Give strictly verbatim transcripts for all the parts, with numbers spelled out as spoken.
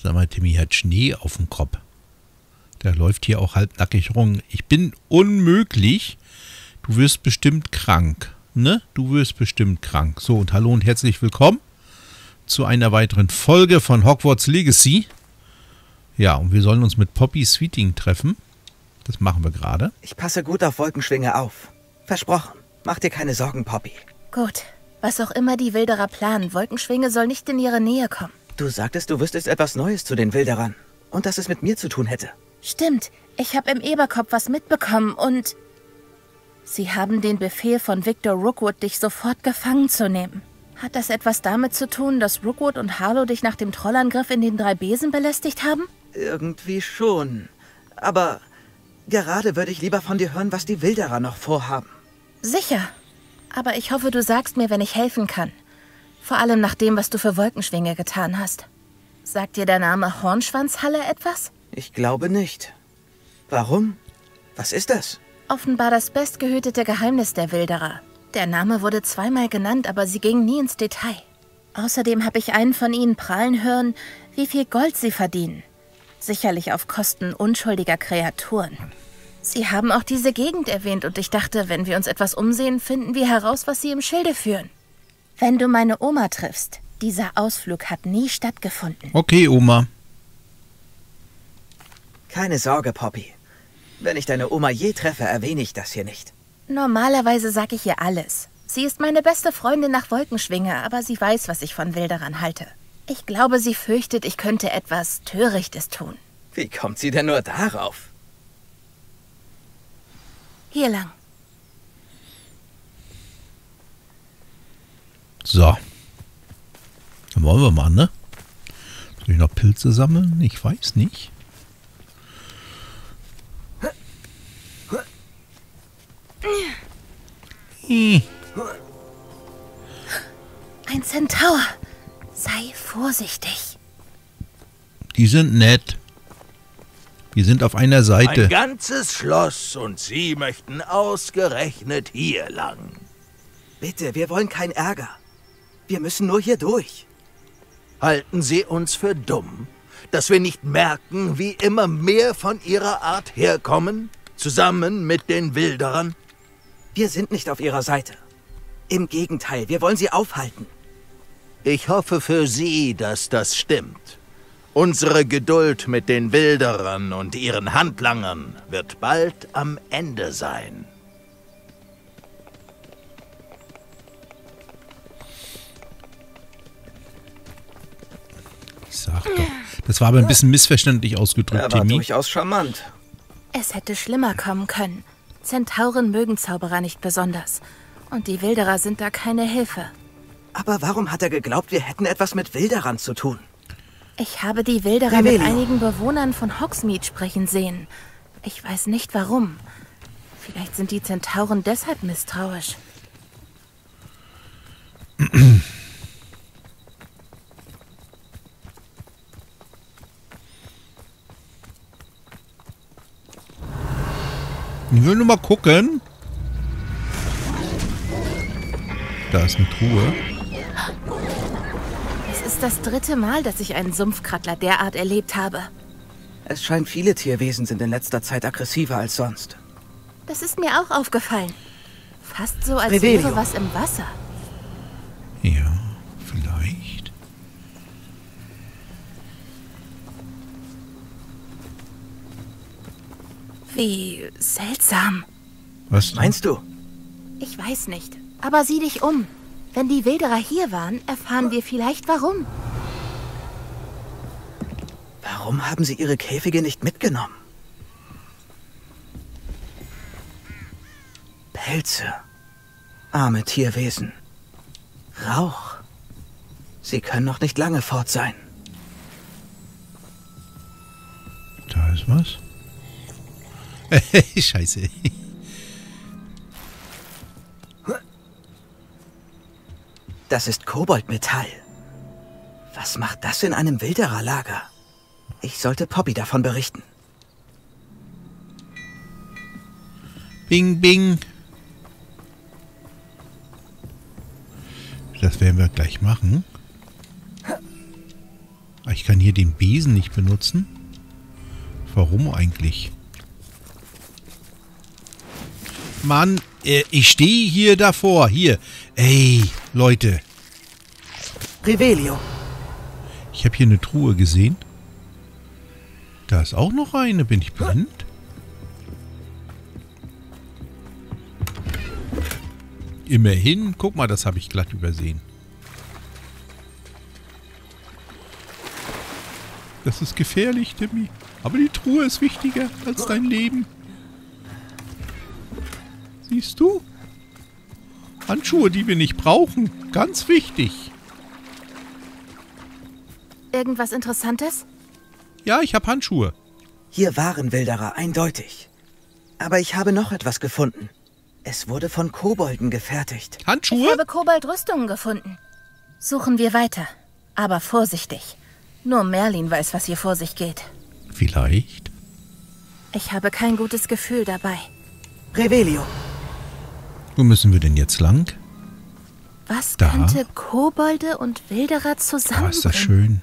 Sag mal, Timmy hat Schnee auf dem Kopf. Der läuft hier auch halbnackig rum. Ich bin unmöglich. Du wirst bestimmt krank. Ne? Du wirst bestimmt krank. So, und hallo und herzlich willkommen zu einer weiteren Folge von Hogwarts Legacy. Ja, und wir sollen uns mit Poppy Sweeting treffen. Das machen wir gerade. Ich passe gut auf Wolkenschwinge auf. Versprochen. Mach dir keine Sorgen, Poppy. Gut. Was auch immer die Wilderer planen, Wolkenschwinge soll nicht in ihre Nähe kommen. Du sagtest, du wüsstest etwas Neues zu den Wilderern. Und dass es mit mir zu tun hätte. Stimmt. Ich habe im Eberkopf was mitbekommen und... Sie haben den Befehl von Victor Rookwood, dich sofort gefangen zu nehmen. Hat das etwas damit zu tun, dass Rookwood und Harlow dich nach dem Trollangriff in den drei Besen belästigt haben? Irgendwie schon. Aber gerade würde ich lieber von dir hören, was die Wilderer noch vorhaben. Sicher. Aber ich hoffe, du sagst mir, wenn ich helfen kann. Vor allem nach dem, was du für Wolkenschwinge getan hast. Sagt dir der Name Hornschwanzhalle etwas? Ich glaube nicht. Warum? Was ist das? Offenbar das bestgehütete Geheimnis der Wilderer. Der Name wurde zweimal genannt, aber sie ging nie ins Detail. Außerdem habe ich einen von ihnen prahlen hören, wie viel Gold sie verdienen. Sicherlich auf Kosten unschuldiger Kreaturen. Sie haben auch diese Gegend erwähnt und ich dachte, wenn wir uns etwas umsehen, finden wir heraus, was sie im Schilde führen. Wenn du meine Oma triffst, dieser Ausflug hat nie stattgefunden. Okay, Oma. Keine Sorge, Poppy. Wenn ich deine Oma je treffe, erwähne ich das hier nicht. Normalerweise sage ich ihr alles. Sie ist meine beste Freundin nach Wolkenschwinge, aber sie weiß, was ich von Wilderern halte. Ich glaube, sie fürchtet, ich könnte etwas Törichtes tun. Wie kommt sie denn nur darauf? Hier lang. So. Dann wollen wir mal, ne? Soll ich noch Pilze sammeln? Ich weiß nicht. Hm. Ein Zentaur. Sei vorsichtig. Die sind nett. Wir sind auf einer Seite. Ein ganzes Schloss und Sie möchten ausgerechnet hier lang. Bitte, wir wollen keinen Ärger. Wir müssen nur hier durch. Halten Sie uns für dumm, dass wir nicht merken, wie immer mehr von Ihrer Art herkommen, zusammen mit den Wilderern? Wir sind nicht auf ihrer Seite. Im Gegenteil, wir wollen sie aufhalten. Ich hoffe für Sie, dass das stimmt. Unsere Geduld mit den Wilderern und ihren Handlangern wird bald am Ende sein. Ich sag doch. Das war aber ein bisschen missverständlich ausgedrückt, Er war Timmy. durchaus charmant. Es hätte schlimmer kommen können. Zentauren mögen Zauberer nicht besonders. Und die Wilderer sind da keine Hilfe. Aber warum hat er geglaubt, wir hätten etwas mit Wilderern zu tun? Ich habe die Wilderer mit Revelio. einigen Bewohnern von Hogsmeade sprechen sehen. Ich weiß nicht warum. Vielleicht sind die Zentauren deshalb misstrauisch. Ich will nur mal gucken. Da ist eine Truhe. Es ist das dritte Mal, dass ich einen Sumpfkrattler derart erlebt habe. Es scheint, viele Tierwesen sind in letzter Zeit aggressiver als sonst. Das ist mir auch aufgefallen. Fast so, als Revelio. wäre was im Wasser. Ja, vielleicht. Wie seltsam. Was denn? Meinst du? Ich weiß nicht. Aber sieh dich um. Wenn die Wilderer hier waren, erfahren wir vielleicht warum. Warum haben sie ihre Käfige nicht mitgenommen? Pelze. Arme Tierwesen. Rauch. Sie können noch nicht lange fort sein. Da ist was. Scheiße. Das ist Koboldmetall. Was macht das in einem Wildererlager? Ich sollte Poppy davon berichten. Bing, bing. Das werden wir gleich machen. Ich kann hier den Besen nicht benutzen. Warum eigentlich? Mann, äh, ich stehe hier davor. Hier. Ey, Leute. Revelio. Ich habe hier eine Truhe gesehen. Da ist auch noch eine. Bin ich blind? Immerhin. Guck mal, das habe ich glatt übersehen. Das ist gefährlich, Timmy. Aber die Truhe ist wichtiger als dein Leben. Siehst du? Handschuhe, die wir nicht brauchen. Ganz wichtig. Irgendwas Interessantes? Ja, ich habe Handschuhe. Hier waren Wilderer, eindeutig. Aber ich habe noch etwas gefunden. Es wurde von Kobolden gefertigt. Ich Handschuhe? habe Kobold-Rüstungen gefunden. Suchen wir weiter. Aber vorsichtig. Nur Merlin weiß, was hier vor sich geht. Vielleicht. Ich habe kein gutes Gefühl dabei. Revelio. Wo müssen wir denn jetzt lang? Was Da. könnte Kobolde und Wilderer zusammenbringen? Ah, ist das schön.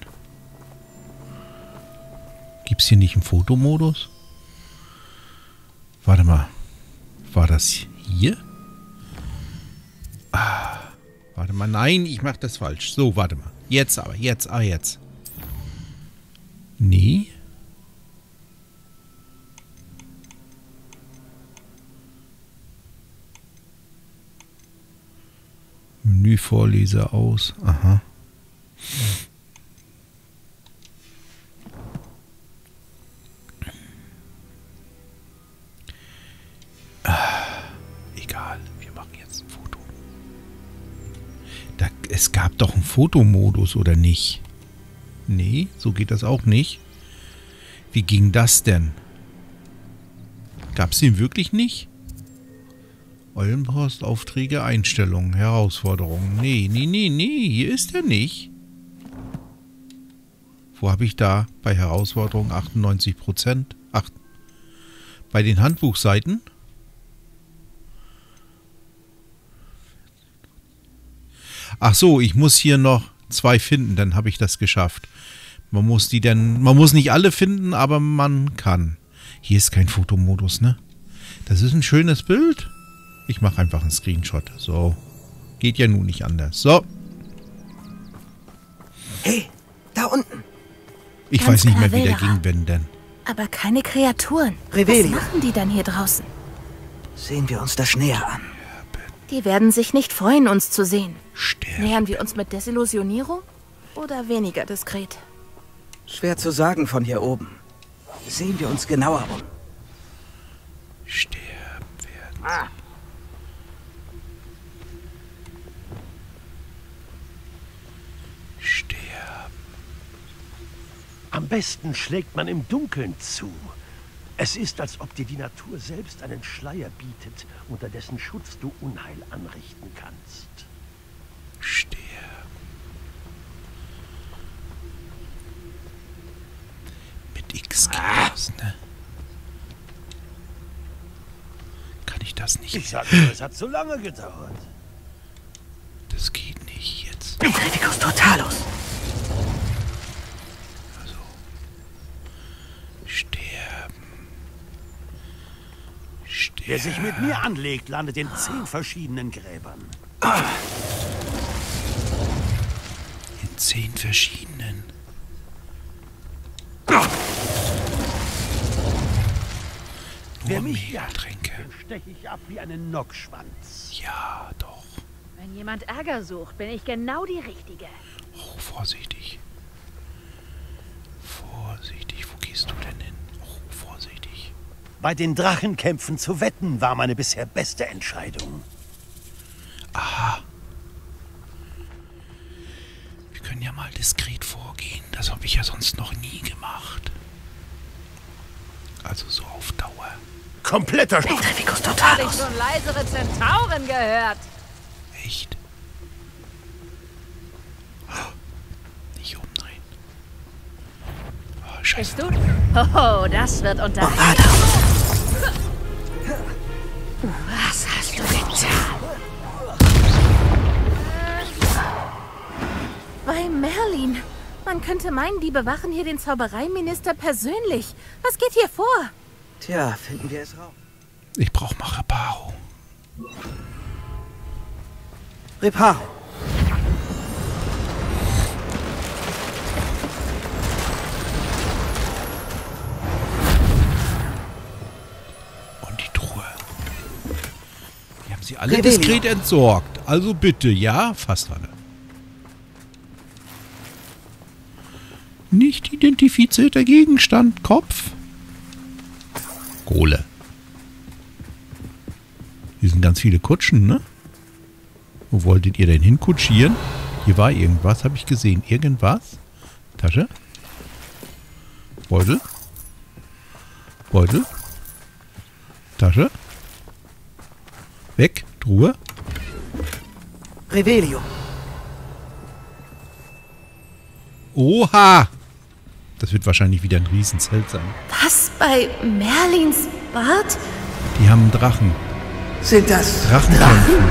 Gibt's hier nicht einen Fotomodus? Warte mal. War das hier? Ah, warte mal. Nein, ich mache das falsch. So, warte mal. Jetzt aber. Jetzt. Ah, jetzt. Nee. Menüvorleser aus. Aha. Egal, wir machen jetzt ein Foto. Da, es gab doch einen Fotomodus, oder nicht? Nee, so geht das auch nicht. Wie ging das denn? Gab es den wirklich nicht? Eulenpost, Aufträge, Einstellungen, Herausforderungen. Nee, nee, nee, nee, hier ist er nicht. Wo habe ich da bei Herausforderungen achtundneunzig Prozent? Ach, bei den Handbuchseiten? Ach so, ich muss hier noch zwei finden, dann habe ich das geschafft. Man muss die dann, man muss nicht alle finden, aber man kann. Hier ist kein Fotomodus, ne? Das ist ein schönes Bild. Ich mache einfach einen Screenshot. So. Geht ja nun nicht anders. So. Hey, da unten. Ich Ganz weiß nicht mehr, klar wie der Wilderer. ging, wenn denn. Aber keine Kreaturen. Revelio. Was machen die dann hier draußen? Sehen wir uns das näher an. Die werden sich nicht freuen, uns zu sehen. Sterben. Nähern wir uns mit Desillusionierung oder weniger diskret? Schwer zu sagen von hier oben. Sehen wir uns genauer um. Sterben werden. Sterben. Am besten schlägt man im Dunkeln zu. Es ist, als ob dir die Natur selbst einen Schleier bietet, unter dessen Schutz du Unheil anrichten kannst. Sterben. Mit X geht das, ne? Kann ich das nicht? Ich sag nur, es hat zu lange gedauert. Das geht nicht jetzt. Petrificus Totalus. Also. Sterben. Sterben. Wer sich mit mir anlegt, landet in zehn verschiedenen Gräbern. In zehn verschiedenen. Wer Nur mich jagt, Megatränke. den steche ich ab wie einen Nockschwanz. Ja, doch. Wenn jemand Ärger sucht, bin ich genau die Richtige. Oh, vorsichtig. Vorsichtig. Wo gehst du denn hin? Oh, vorsichtig. Bei den Drachenkämpfen zu wetten, war meine bisher beste Entscheidung. Aha. Wir können ja mal diskret vorgehen. Das habe ich ja sonst noch nie gemacht. Also so auf Dauer. Kompletter Sch Petrificus Habe ich Totalus. schon leisere Zentauren gehört. Echt? Nicht umdrehen. Oh, scheiße. Bist du? Oh, das wird unterhaltsam. Bombarda. Was hast du getan? Bei Merlin. Man könnte meinen, die bewachen hier den Zaubereiminister persönlich. Was geht hier vor? Tja, finden wir es raus. Ich brauche mal Reparo. Reparo. Und die Truhe. Die haben sie alle Revelio. diskret entsorgt. Also bitte, ja? Fast alle. Nicht identifizierter Gegenstand. Kopf. Kohle. Hier sind ganz viele Kutschen, ne? Wo wolltet ihr denn hinkutschieren? Hier war irgendwas, habe ich gesehen. Irgendwas? Tasche? Beutel? Beutel? Tasche? Weg? Truhe? Revelio. Oha! Das wird wahrscheinlich wieder ein Riesenzelt sein. Was bei Merlins Bart? Die haben einen Drachen. Sind das Drachenkämpfen.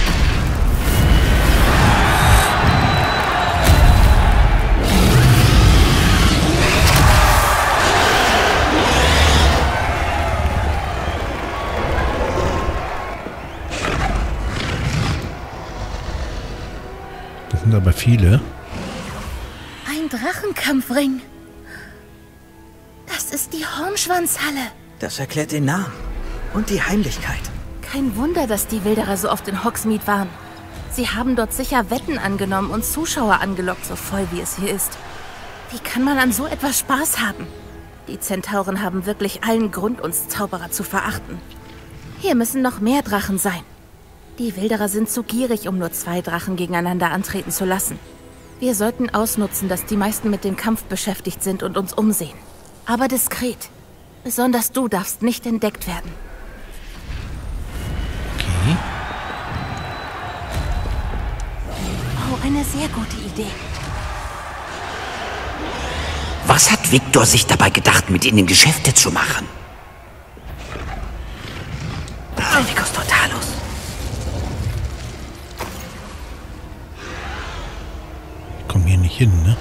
Das sind aber viele. Ein Drachenkampfring. Das ist die Hornschwanzhalle. Das erklärt den Namen und die Heimlichkeit. Kein Wunder, dass die Wilderer so oft in Hogsmeade waren. Sie haben dort sicher Wetten angenommen und Zuschauer angelockt, so voll wie es hier ist. Wie kann man an so etwas Spaß haben? Die Zentauren haben wirklich allen Grund, uns Zauberer zu verachten. Hier müssen noch mehr Drachen sein. Die Wilderer sind zu gierig, um nur zwei Drachen gegeneinander antreten zu lassen. Wir sollten ausnutzen, dass die meisten mit dem Kampf beschäftigt sind und uns umsehen. Aber diskret. Besonders du darfst nicht entdeckt werden. Okay. Oh, eine sehr gute Idee. Was hat Viktor sich dabei gedacht, mit ihnen Geschäfte zu machen? Vicus Totalus. Ich komme hier nicht hin, ne?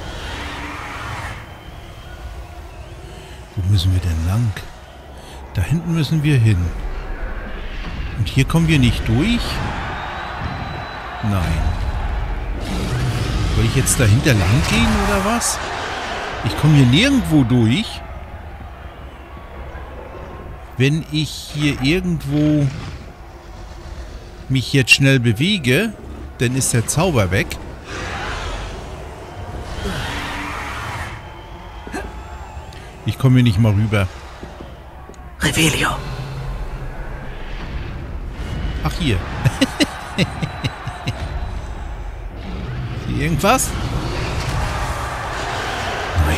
Wo müssen wir denn lang? Da hinten müssen wir hin. Und hier kommen wir nicht durch? Nein. Soll ich jetzt dahinter lang gehen oder was? Ich komme hier nirgendwo durch. Wenn ich hier irgendwo mich jetzt schnell bewege, dann ist der Zauber weg. Ich komme hier nicht mal rüber. Revelio. Ach, hier. Hier irgendwas? Nein.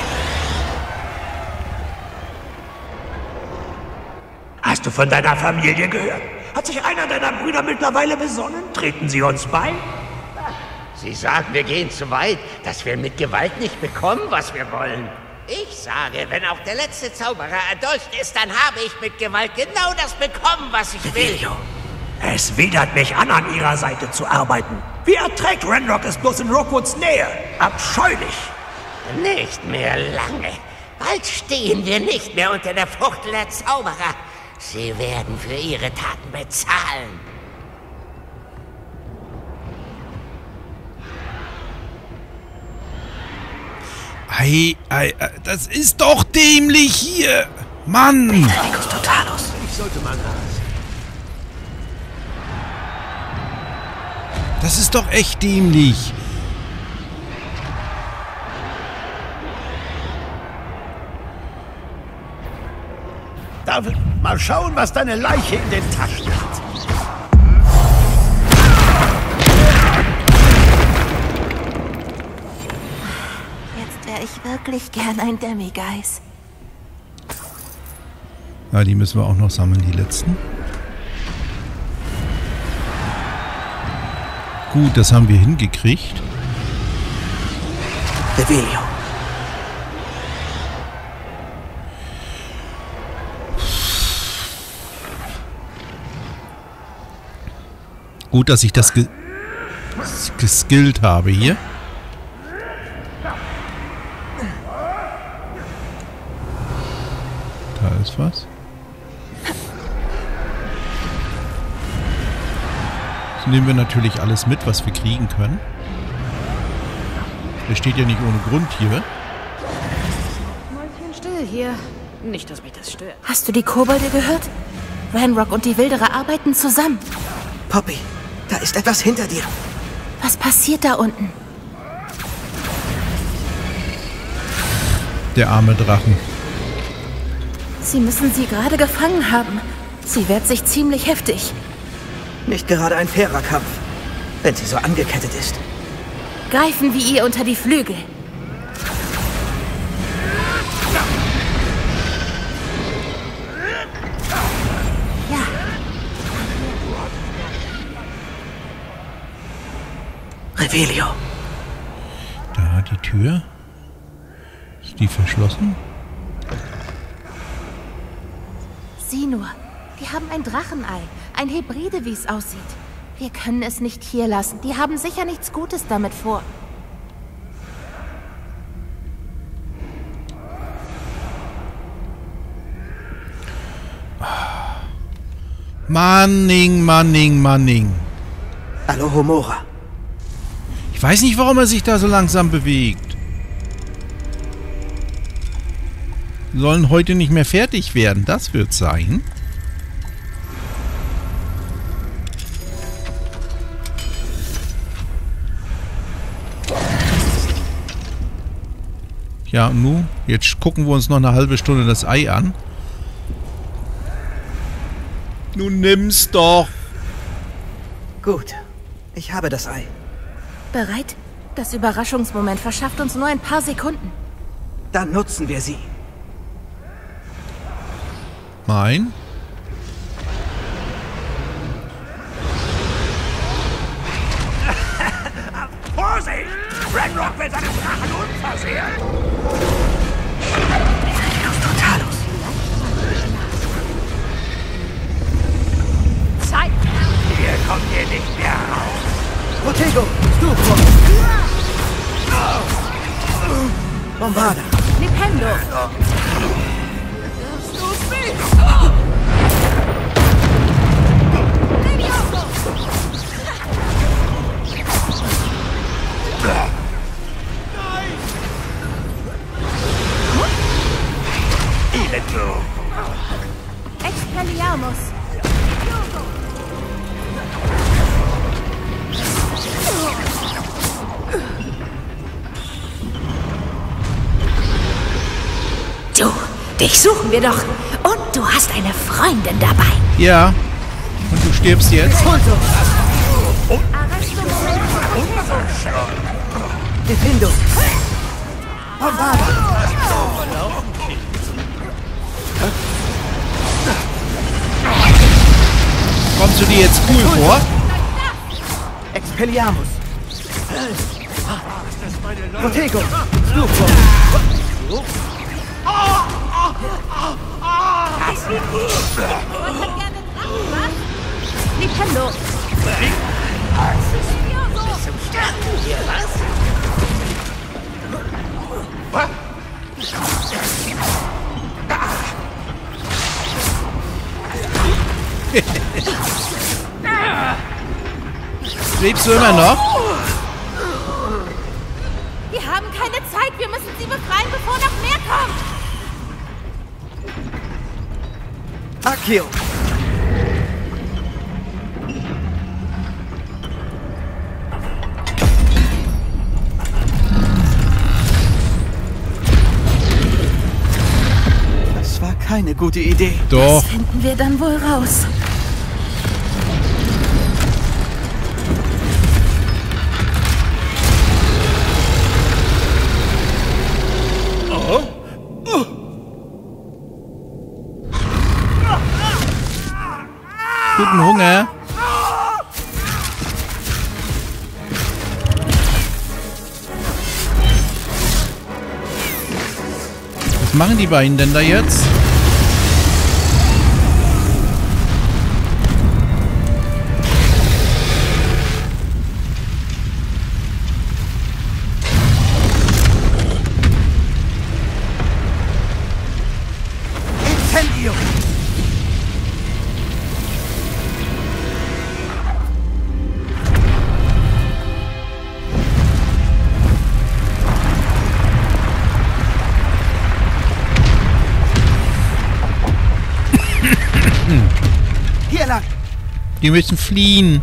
Hast du von deiner Familie gehört? Hat sich einer deiner Brüder mittlerweile besonnen? Treten sie uns bei? Sie sagen, wir gehen zu weit, dass wir mit Gewalt nicht bekommen, was wir wollen. Ich sage, wenn auch der letzte Zauberer erdolcht ist, dann habe ich mit Gewalt genau das bekommen, was ich will. Revelio. Es widert mich an, an ihrer Seite zu arbeiten. Wie erträgt Ranrock es bloß in Rockwoods Nähe? Abscheulich. Nicht mehr lange. Bald stehen wir nicht mehr unter der Fuchtel der Zauberer. Sie werden für ihre Taten bezahlen. Ei, ei, ei, das ist doch dämlich hier. Mann. Vicus Totalus. Ich sollte mal rasen. Das ist doch echt dämlich. David, mal schauen, was deine Leiche in den Taschen hat. Jetzt wäre ich wirklich gern ein Demigeist. Ja, die müssen wir auch noch sammeln, die letzten. Gut, das haben wir hingekriegt. Revelio. Gut, dass ich das ge geskillt habe hier. ist was. Das nehmen wir natürlich alles mit, was wir kriegen können. Der steht ja nicht ohne Grund hier. Mäuschen still hier. Nicht, dass mich das stört. Hast du die Kobolde gehört? Ranrock und die Wilderer arbeiten zusammen. Poppy, da ist etwas hinter dir. Was passiert da unten? Der arme Drachen. Sie müssen sie gerade gefangen haben. Sie wehrt sich ziemlich heftig. Nicht gerade ein fairer Kampf, wenn sie so angekettet ist. Greifen wir ihr unter die Flügel. Ja. Revelio. Da die Tür. Ist die verschlossen? Sieh nur. Die haben ein Drachenei. Ein Hybride, wie es aussieht. Wir können es nicht hier lassen. Die haben sicher nichts Gutes damit vor. Manning, Manning, Manning. Alohomora. Ich weiß nicht, warum er sich da so langsam bewegt. Wir sollen heute nicht mehr fertig werden. Das wird sein. Ja, und nun, jetzt gucken wir uns noch eine halbe Stunde das Ei an. Nun nimm's doch. Gut, ich habe das Ei. Bereit? Das Überraschungsmoment verschafft uns nur ein paar Sekunden. Dann nutzen wir sie. Nein. Vorsicht! Ranrock will seinen Drachen unversehrt! Totalos. Zeit! Hier kommt ihr nicht mehr raus! Protego, Stufo. Bombarda. Nintendo! Expelliarmus! Du, dich suchen wir doch. Und du hast eine Freundin dabei. Ja. Und du stirbst jetzt. Nintendo. Bombarda. Kommst du dir jetzt cool vor? Expelliarmus. Protego, Stufo. Nintendo! Zum Sterben hier, was? Lebst du immer noch? Wir haben keine Zeit. Wir müssen sie befreien, bevor noch mehr kommt. Accio. Das war keine gute Idee. Doch. Das finden wir dann wohl raus. Guten Hunger. Was machen die beiden denn da jetzt? Incendio. hier lang. Die müssen fliehen.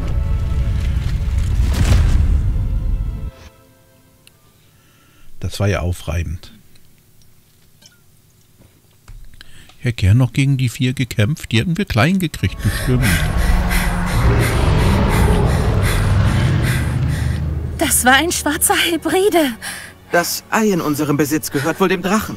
Das war ja aufreibend. Ich hätte gern noch gegen die vier gekämpft. Die hätten wir klein gekriegt, bestimmt. Das war ein schwarzer Hybride. Das Ei in unserem Besitz gehört wohl dem Drachen.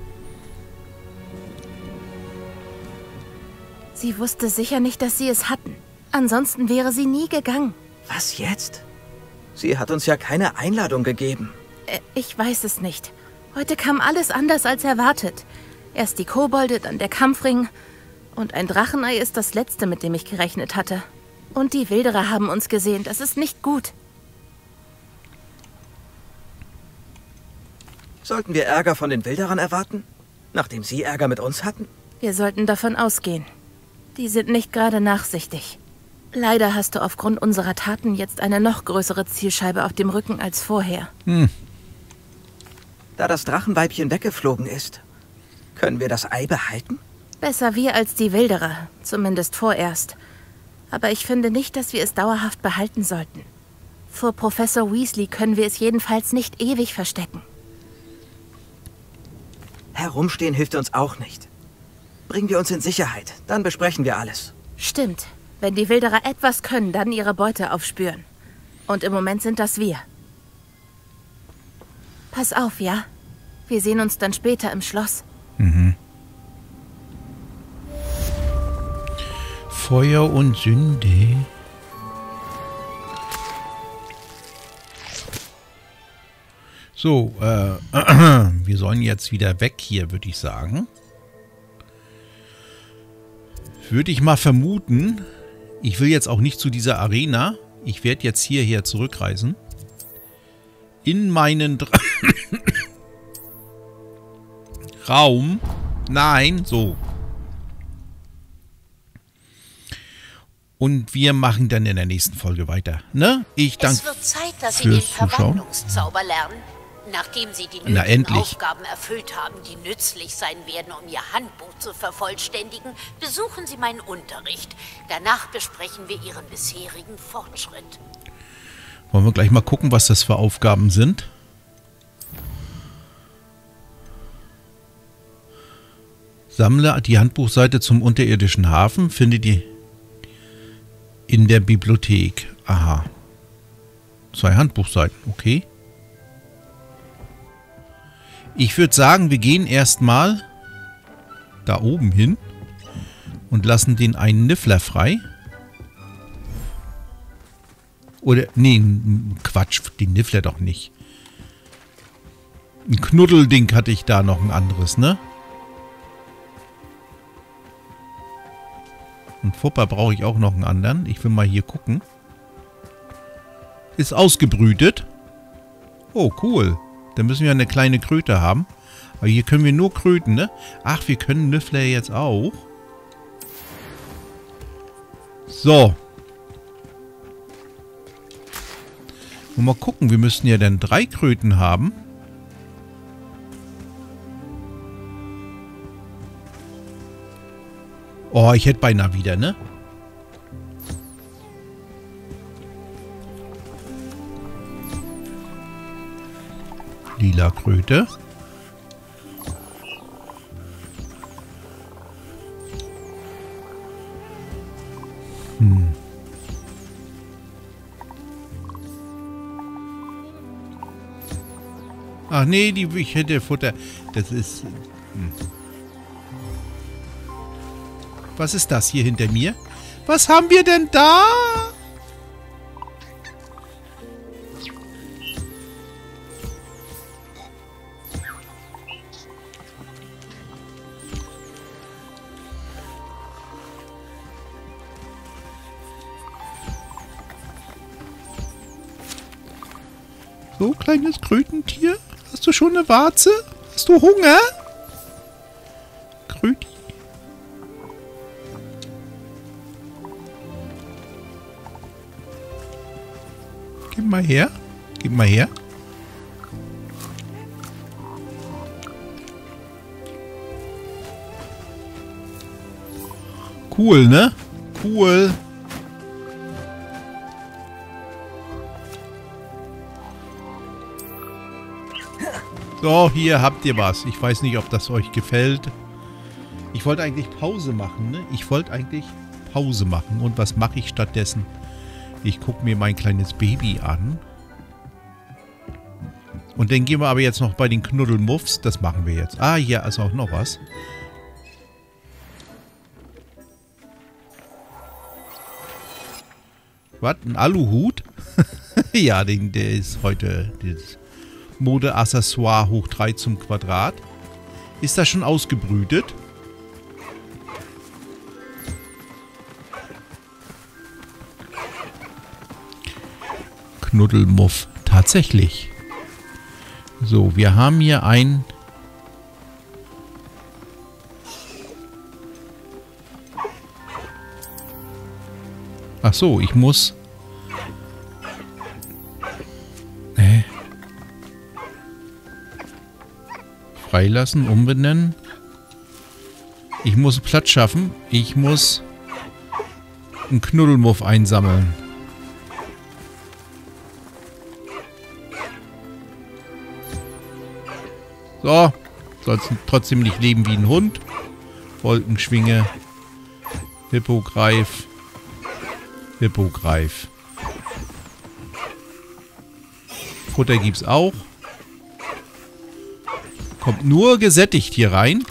Sie wusste sicher nicht, dass sie es hatten. Ansonsten wäre sie nie gegangen. Was jetzt? Sie hat uns ja keine Einladung gegeben. Äh, ich weiß es nicht. Heute kam alles anders als erwartet. Erst die Kobolde, dann der Kampfring. Und ein Drachenei ist das Letzte, mit dem ich gerechnet hatte. Und die Wilderer haben uns gesehen. Das ist nicht gut. Sollten wir Ärger von den Wilderern erwarten? Nachdem sie Ärger mit uns hatten? Wir sollten davon ausgehen. Die sind nicht gerade nachsichtig. Leider hast du aufgrund unserer Taten jetzt eine noch größere Zielscheibe auf dem Rücken als vorher. Hm. Da das Drachenweibchen weggeflogen ist, können wir das Ei behalten? Besser wir als die Wilderer, zumindest vorerst. Aber ich finde nicht, dass wir es dauerhaft behalten sollten. Vor Professor Weasley können wir es jedenfalls nicht ewig verstecken. Herumstehen hilft uns auch nicht. Bringen wir uns in Sicherheit, dann besprechen wir alles. Stimmt. Wenn die Wilderer etwas können, dann ihre Beute aufspüren. Und im Moment sind das wir. Pass auf, ja? Wir sehen uns dann später im Schloss. Mhm. Feuer und Sünde. So, äh, wir sollen jetzt wieder weg hier, würde ich sagen. Würde ich mal vermuten, ich will jetzt auch nicht zu dieser Arena. Ich werde jetzt hierher zurückreisen. In meinen Dra Raum. Nein, so. Und wir machen dann in der nächsten Folge weiter. Ne? Ich danke Es wird Zeit, dass Sie den Verwandlungszauber lernen. Nachdem Sie die nötigen Aufgaben erfüllt haben, die nützlich sein werden, um Ihr Handbuch zu vervollständigen, besuchen Sie meinen Unterricht. Danach besprechen wir Ihren bisherigen Fortschritt. Wollen wir gleich mal gucken, was das für Aufgaben sind? Sammle die Handbuchseite zum unterirdischen Hafen. Finde die in der Bibliothek. Aha. Zwei Handbuchseiten, okay. Ich würde sagen, wir gehen erstmal da oben hin und lassen den einen Niffler frei. Oder, nee, Quatsch, den Niffler doch nicht. Ein Knuddelding hatte ich da noch, ein anderes, ne? Und Fupper brauche ich auch noch einen anderen. Ich will mal hier gucken. Ist ausgebrütet. Oh, cool. Dann müssen wir eine kleine Kröte haben. Aber hier können wir nur Kröten, ne? Ach, wir können Niffler jetzt auch. So. Und mal gucken, wir müssten ja dann drei Kröten haben. Oh, ich hätte beinahe wieder, ne? Lila Kröte. Hm. Ach nee, die, ich hätte Futter. Das ist... Hm. Was ist das hier hinter mir? Was haben wir denn da? So, kleines Krötentier. Hast du schon eine Warze? Hast du Hunger? Kröti. Gib mal her. Gib mal her. Cool, ne? Cool. So, hier habt ihr was. Ich weiß nicht, ob das euch gefällt. Ich wollte eigentlich Pause machen, ne? Ich wollte eigentlich Pause machen. Und was mache ich stattdessen? Ich gucke mir mein kleines Baby an. Und dann gehen wir aber jetzt noch bei den Knuddelmuffs. Das machen wir jetzt. Ah, hier ist auch noch was. Was? Ein Aluhut? Ja, den, der ist heute das Mode-Accessoire hoch drei zum Quadrat. Ist das schon ausgebrütet? Knuddelmuff. Tatsächlich. So, wir haben hier ein... Ach so, ich muss... Äh. Freilassen, umbenennen. Ich muss Platz schaffen. Ich muss einen Knuddelmuff einsammeln. So, sollst trotzdem nicht leben wie ein Hund. Wolkenschwinge. Hippogreif. Hippogreif. Futter gibt's auch. Kommt nur gesättigt hier rein.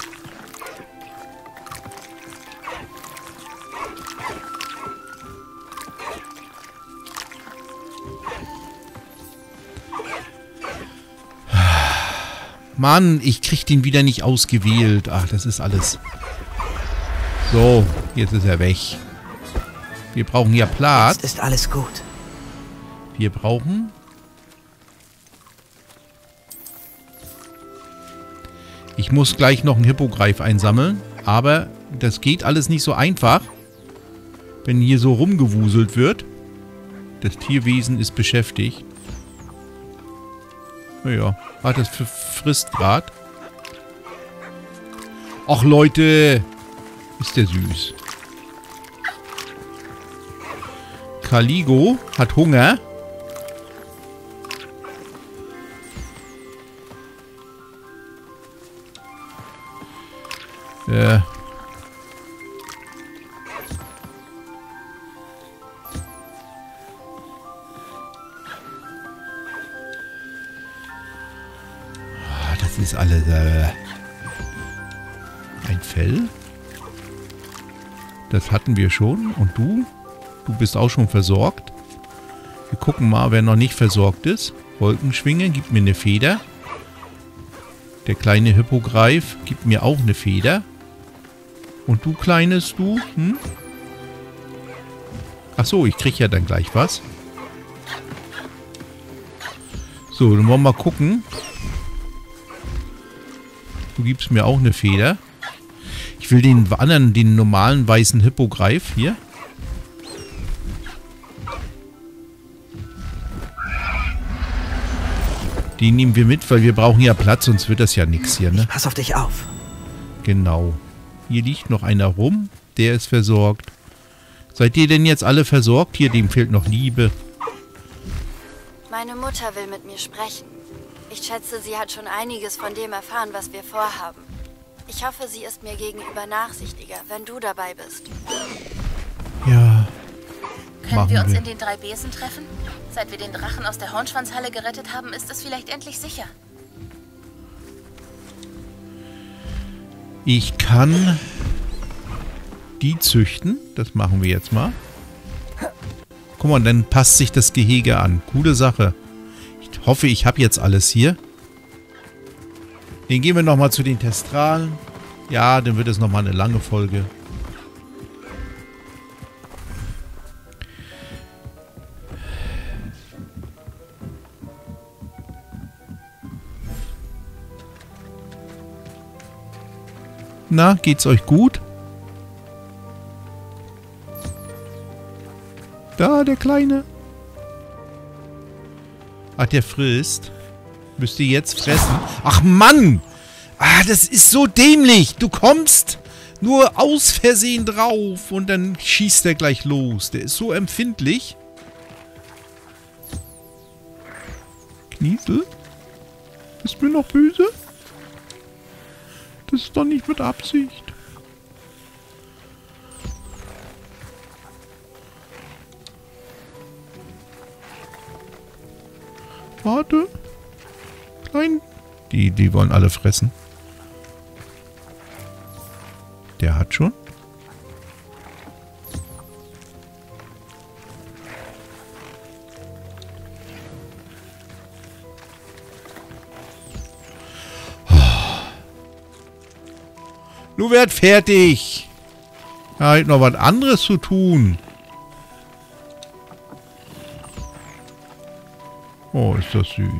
Mann, ich krieg den wieder nicht ausgewählt. Ach, das ist alles. So, jetzt ist er weg. Wir brauchen ja Platz. Jetzt ist alles gut. Wir brauchen... Ich muss gleich noch einen Hippogreif einsammeln. Aber das geht alles nicht so einfach, wenn hier so rumgewuselt wird. Das Tierwesen ist beschäftigt. Naja, ah, das frisst gerade. Ach Leute, ist der süß. Caligo hat Hunger. Äh. Das ist alles äh, ein Fell. Das hatten wir schon. Und du? Du bist auch schon versorgt. Wir gucken mal, wer noch nicht versorgt ist. Wolkenschwinge gibt mir eine Feder. Der kleine Hippogreif gibt mir auch eine Feder. Und du, Kleines, du? Hm? Ach so, ich krieg ja dann gleich was. So, dann wollen wir mal gucken. Du gibst mir auch eine Feder. Ich will den anderen, den normalen weißen Hippogreif hier. Den nehmen wir mit, weil wir brauchen ja Platz, sonst wird das ja nichts hier, ne? Ich pass auf dich auf. Genau. Hier liegt noch einer rum. Der ist versorgt. Seid ihr denn jetzt alle versorgt? Hier, dem fehlt noch Liebe. Meine Mutter will mit mir sprechen. Ich schätze, sie hat schon einiges von dem erfahren, was wir vorhaben. Ich hoffe, sie ist mir gegenüber nachsichtiger, wenn du dabei bist. Ja. Können wir uns in den drei Besen treffen? Seit wir den Drachen aus der Hornschwanzhalle gerettet haben, ist es vielleicht endlich sicher. Ich kann die züchten. Das machen wir jetzt mal. Guck mal, dann passt sich das Gehege an. Coole Sache. Ich hoffe, ich habe jetzt alles hier. Dann gehen wir nochmal zu den Testralen. Ja, dann wird es nochmal eine lange Folge. Na, geht's euch gut? Da, der Kleine. Ach, der frisst. Müsst ihr jetzt fressen. Ach, Mann! Ah, das ist so dämlich. Du kommst nur aus Versehen drauf und dann schießt er gleich los. Der ist so empfindlich. Kniesel? Bist du mir noch böse? Das ist doch nicht mit Absicht. Warte. Klein. Die, die wollen alle fressen. Der hat schon. Du werd fertig. Ja, halt noch was anderes zu tun. Oh, ist das süß.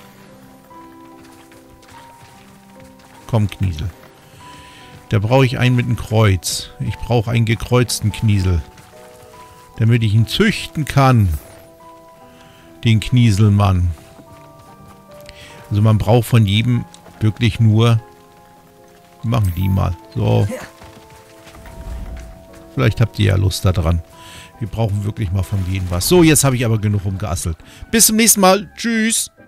Komm, Kniesel. Da brauche ich einen mit einem Kreuz. Ich brauche einen gekreuzten Kniesel. Damit ich ihn züchten kann. Den Knieselmann. Also man braucht von jedem wirklich nur... Machen die mal. So. Vielleicht habt ihr ja Lust daran. Wir brauchen wirklich mal von jedem was. So, jetzt habe ich aber genug rumgeasselt. Bis zum nächsten Mal. Tschüss.